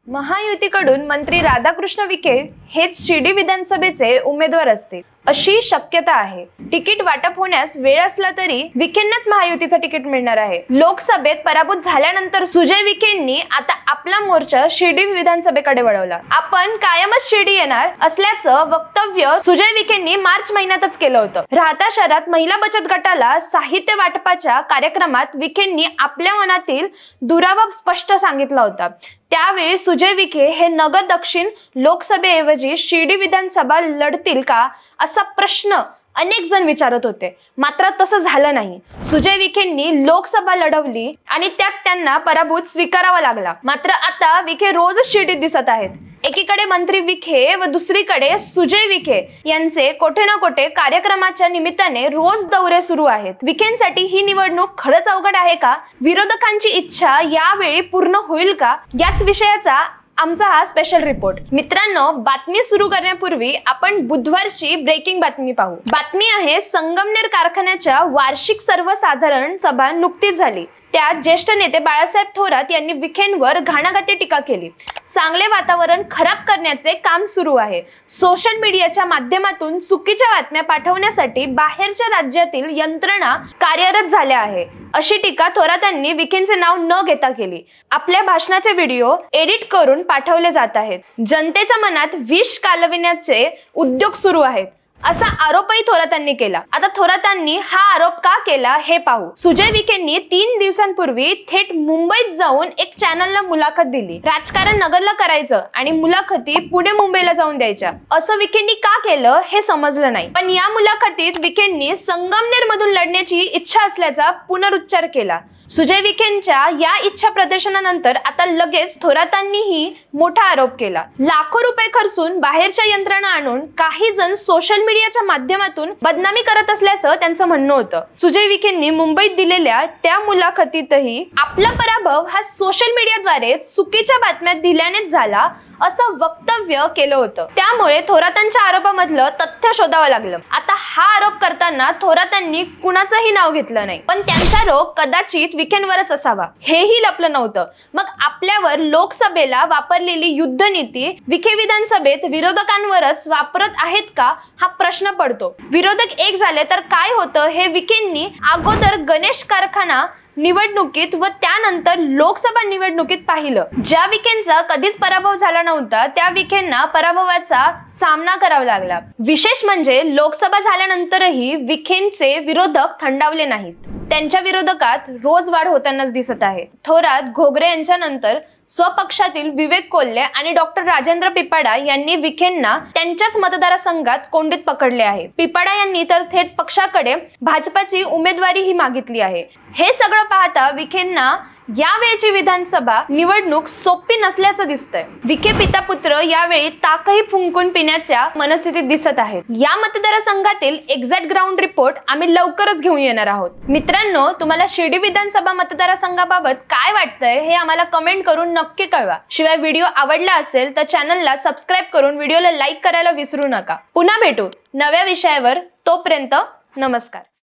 महायुतीकडून मंत्री राधाकृष्ण विखे हेच शिर्डी विधानसभेचे उमेदवार असतील अशी शक्यता आहे। तिकीट वाटप होण्यास वेळ असला तरी विखेंनाच महायुतीचं तिकीट मिळणार आहे। लोकसभेत पराभूत झाल्यानंतर सुजय विखेंनी आता आपला मोर्चा शिर्डी विधानसभेकडे वळवला। आपण कायमच शिर्डी येणार असल्याचं वक्तव्य सुजय विखेंनी मार्च महिन्यातच केलं होतं। राहता शहरात महिला बचत गटाला साहित्य वाटपाच्या कार्यक्रमात विखेंनी आपल्या मनातील दुरावा स्पष्ट सांगितला होता। त्यावेळी सुजय विखे हे नगर दक्षिण लोकसभेऐवजी शिर्डी विधानसभा लढतील का असा प्रश्न अनेक जण विचारत होते, मात्र तसं झालं नाही। सुजय विखेंनी लोकसभा लढवली आणि त्यात त्यांना पराभूत स्वीकारावा लागला। मात्र आता विखे रोज शिर्डीत दिसत आहेत। एकीकडे मंत्री विखे व दुसरीकडे सुजय विखे यांचे कोठे ना कोठे कार्यक्रमाच्या निमित्ताने रोज दौरे सुरू आहेत। विखेंसाठी ही निवडणूक खरंच अवघड आहे का? विरोधकांची इच्छा यावेळी पूर्ण होईल का? याच विषयाचा आमचा हा स्पेशल रिपोर्ट। मित्रांनो, बातमी सुरू करण्यापूर्वी आपण बुधवारची ब्रेकिंग बातमी पाहू। बातमी आहे, संगमनेर कारखान्याच्या वार्षिक सर्वसाधारण सभा नुकतीच झाली। त्यात ज्येष्ठ नेते बाळासाहेब थोरात यांनी विखेंवर घाणाघाती टीका केली। चांगले वातावरण खराब करण्याचे काम सुरू आहे। सोशल मीडियाच्या माध्यमातून चुकीच्या बातम्या पाठवण्यासाठी बाहेरच्या राज्यातील यंत्रणा कार्यरत झाल्या आहे, अशी टीका थोरातांनी विखेंचे नाव न घेता केली। आपल्या भाषणाचे व्हिडिओ एडिट करून पाठवले जात आहेत। जनतेच्या मनात विष कालविण्याचे उद्योग सुरू आहेत, असा आरोपही थोरातांनी केला। आता थोरातांनी हा आरोप का केला हे पाहू। सुजय विखेंनी 3 दिवसांपूर्वी थेट मुंबईत जाऊन एक चॅनलला मुलाखत दिली। राजकारण नगरला करायचं आणि मुलाखती पुणे मुंबईला जाऊन द्यायच्या, असं विखेंनी का केलं हे समजलं नाही। पण या मुलाखतीत विखेंनी संगमनेर मधून लढण्याची इच्छा असल्याचा पुनरुच्चार केला। सुजय विखेंच्या या इच्छा प्रदर्शनानंतर आता लगेच थोरातांनीही मोठा आरोप केला। लाखो रुपये खर्चून बाहेरच्या यंत्रणा आणून काही जण सोशल मीडियाच्या माध्यमातून बदनामी करत असल्याचं त्यांचं म्हणणं होतं। सुजय विखेंनी मुंबईत दिलेल्या त्या मुलाखतीतही आपला पराभव हा सोशल मीडियाद्वारे चुकीच्या बातम्या दिल्यानेच झाला असं वक्तव्य केलं होतं। त्यामुळे थोरातांच्या आरोपामधलं तथ्य शोधावं लागलं। आता हा आरोप करताना थोरातांनी कुणाचंही नाव घेतलं नाही, पण त्यांचा आरोप कदाचित विखेंवरच असावा हेही लपलं नव्हतं। मग आपल्यावर लोकसभेला वापरलेली युद्धनीती विखे विधानसभेत विरोधकांवरच वापरत आहेत का हा प्रश्न पडतो। विरोधक एक झाले तर काय होतं हे विखेंनी अगोदर गणेश कारखाना निवडणुकीत व त्यानंतर लोकसभा निवडणुकीत पाहिलं। ज्या विखेंचा कधीच पराभव झाला नव्हता त्या विखेंना पराभवाचा सामना करावा लागला। विशेष म्हणजे लोकसभा झाल्यानंतरही विखेंचे विरोधक थंडावले नाहीत। त्यांच्या विरोधकात रोज वाढ होतानाच दिसत आहे। थोरात, घोगरे यांच्यानंतर स्वपक्षातील विवेक कोल्हे आणि डॉक्टर राजेंद्र पिपाडा यांनी विखेंना त्यांच्याच मतदारसंघात कोंडीत पकडले आहे। पिपाडा यांनी तर थेट पक्षाकडे भाजपाची उमेदवारीही मागितली आहे। हे सगळं पाहता विखेंना यावेळची विधानसभा निवडणूक सोपी नसल्याचं दिसतंय। विखे पिता पुत्र यावेळी ताकही फुंकून पिण्याच्या मनस्थितीत दिसत आहेत। या मतदारसंघातील एक्झॅक्ट ग्राउंड रिपोर्ट आम्ही लवकरच घेऊन येणार आहोत। मित्रांनो, तुम्हाला शिर्डी विधानसभा मतदारसंघाबाबत काय वाटतंय हे आम्हाला कमेंट करून नक्की कळवा। शिवाय व्हिडिओ आवडला असेल तर चॅनलला सबस्क्राईब करून व्हिडिओला लाईक करायला विसरू नका। पुन्हा भेटू नव्या विषयावर, तोपर्यंत नमस्कार।